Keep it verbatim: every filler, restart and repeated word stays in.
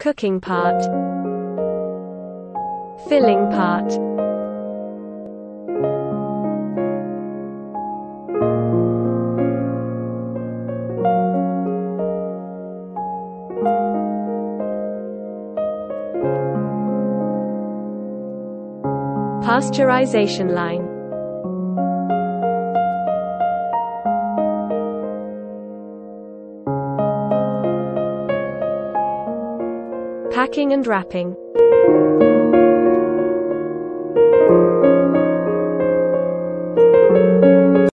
cooking part, filling part, pasteurization line, packing and wrapping.